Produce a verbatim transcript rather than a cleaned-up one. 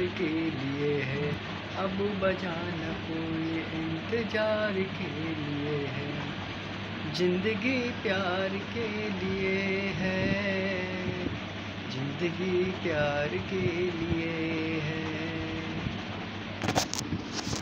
प्यार के लिए है, अब बजाना कोई इंतजार के लिए है। जिंदगी प्यार के लिए है, जिंदगी प्यार के लिए है।